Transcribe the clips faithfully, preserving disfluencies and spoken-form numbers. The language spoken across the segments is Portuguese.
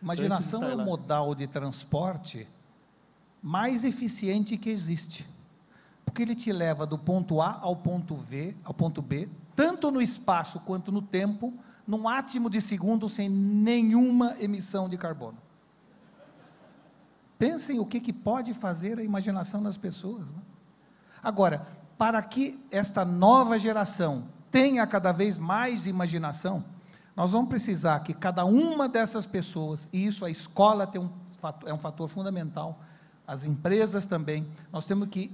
Imaginação é o modal de transporte mais eficiente que existe, porque ele te leva do ponto A ao ponto V, ao ponto B, tanto no espaço quanto no tempo, num átimo de segundo, sem nenhuma emissão de carbono. Pensem o que, que pode fazer a imaginação das pessoas, né? Agora, para que esta nova geração tenha cada vez mais imaginação, nós vamos precisar que cada uma dessas pessoas, e isso a escola tem um fator, é um fator fundamental, as empresas também, nós temos que,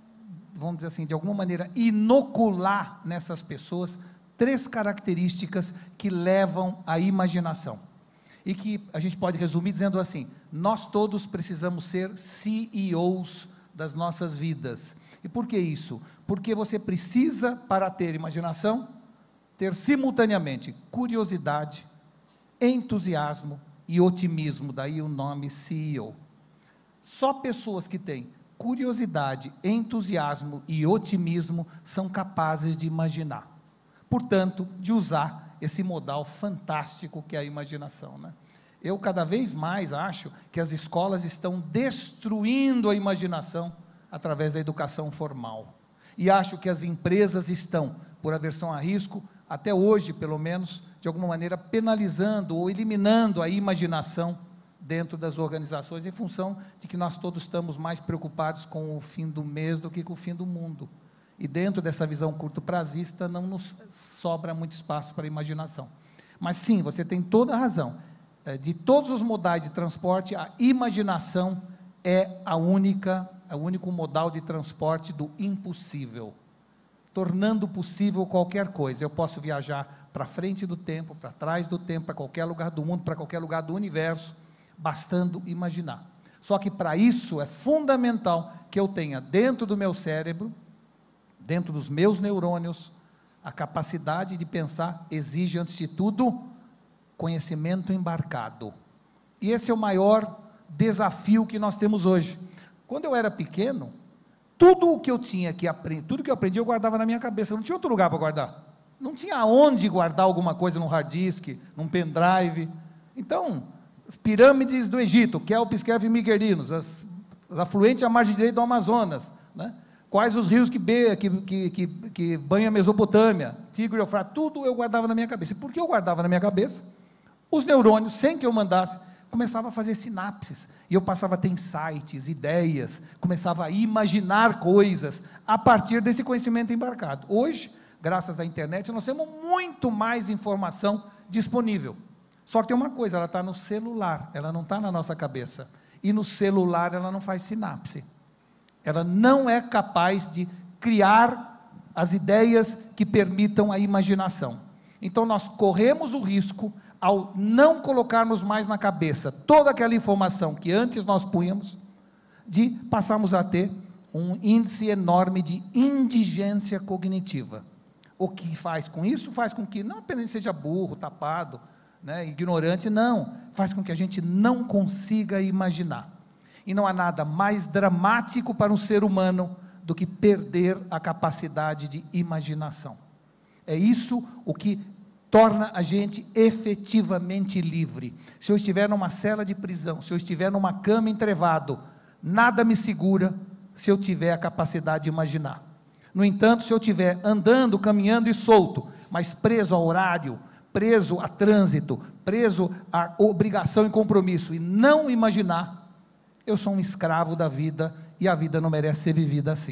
vamos dizer assim, de alguma maneira, inocular nessas pessoas três características que levam à imaginação, e que a gente pode resumir dizendo assim: nós todos precisamos ser C E Os das nossas vidas. E por que isso? Porque você precisa, para ter imaginação, ter simultaneamente curiosidade, entusiasmo e otimismo, daí o nome C E O. Só pessoas que têm curiosidade, entusiasmo e otimismo são capazes de imaginar, portanto, de usar esse modal fantástico que é a imaginação, né? Eu cada vez mais acho que as escolas estão destruindo a imaginação através da educação formal, e acho que as empresas estão, por aversão a risco, até hoje pelo menos, de alguma maneira penalizando ou eliminando a imaginação dentro das organizações, em função de que nós todos estamos mais preocupados com o fim do mês do que com o fim do mundo, e dentro dessa visão curto-prazista não nos sobra muito espaço para a imaginação. Mas sim, você tem toda a razão, de todos os modais de transporte, a imaginação é a única, é o único modal de transporte do impossível, tornando possível qualquer coisa. Eu posso viajar para frente do tempo, para trás do tempo, para qualquer lugar do mundo, para qualquer lugar do universo, bastando imaginar. Só que para isso é fundamental que eu tenha dentro do meu cérebro, dentro dos meus neurônios, a capacidade de pensar exige, antes de tudo, conhecimento embarcado. E esse é o maior desafio que nós temos hoje. Quando eu era pequeno, tudo o que eu tinha que aprender, tudo que eu aprendi, eu guardava na minha cabeça, não tinha outro lugar para guardar. Não tinha onde guardar alguma coisa num hard disk, num pendrive. Então, as pirâmides do Egito, Kelps, Kefren e Miguelinos, as, as afluentes à margem direita do Amazonas, né? Quais os rios que, be, que, que, que, que banham a Mesopotâmia, Tigre e Eufrates, tudo eu guardava na minha cabeça. E por que eu guardava na minha cabeça? Os neurônios, sem que eu mandasse, começavam a fazer sinapses, e eu passava a ter insights, ideias, começava a imaginar coisas, a partir desse conhecimento embarcado. Hoje, graças à internet, nós temos muito mais informação disponível, só que tem uma coisa, ela está no celular, ela não está na nossa cabeça, e no celular ela não faz sinapse, ela não é capaz de criar as ideias que permitam a imaginação. Então nós corremos o risco, ao não colocarmos mais na cabeça toda aquela informação que antes nós punhamos, de passarmos a ter um índice enorme de indigência cognitiva. O que faz com isso? Faz com que não apenas seja burro, tapado, né, ignorante, não, faz com que a gente não consiga imaginar. E não há nada mais dramático para um ser humano do que perder a capacidade de imaginação. É isso o que torna a gente efetivamente livre. Se eu estiver numa cela de prisão, se eu estiver numa cama entrevado, nada me segura se eu tiver a capacidade de imaginar. No entanto, se eu estiver andando, caminhando e solto, mas preso a horário, preso a trânsito, preso a obrigação e compromisso, e não imaginar, eu sou um escravo da vida, e a vida não merece ser vivida assim.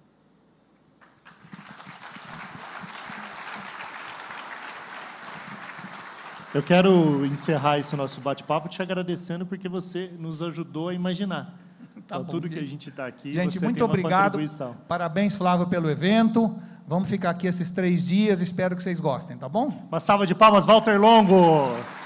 Eu quero encerrar esse nosso bate-papo te agradecendo, porque você nos ajudou a imaginar. Tá então, bom, tudo que a gente está aqui, gente, você muito tem uma obrigado, contribuição. Parabéns, Flávio, pelo evento. Vamos ficar aqui esses três dias, espero que vocês gostem, tá bom? Uma salva de palmas, Walter Longo!